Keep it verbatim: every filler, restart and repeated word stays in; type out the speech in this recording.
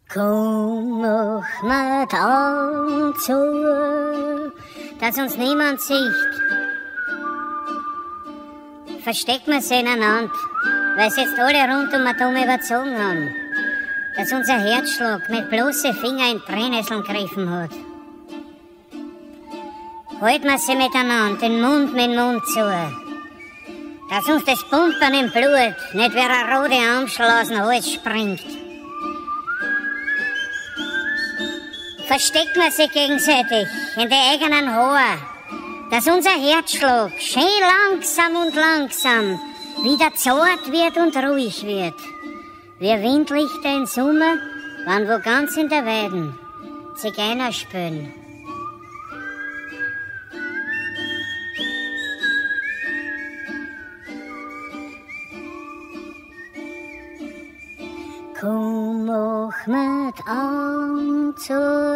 Komm noch mit Augen zu, dass uns niemand sieht. Versteckt man sie ineinander, weil sie jetzt alle rund um Atom überzogen haben. Dass unser Herzschlag mit bloßen Fingern in Brennnesseln gegriffen hat. Halten wir sie miteinander, den Mund mit Mund zu. Dass uns das Pumpen im Blut nicht wie eine rote Amschel aus dem Hals springt. Versteckt man sich gegenseitig in die eigenen Haare, dass unser Herzschlag schön langsam und langsam wieder zart wird und ruhig wird. Wie Windlichter im Sommer, wenn wo ganz in der Weiden Zigeuner spülen. Komm auch mit Augen zu,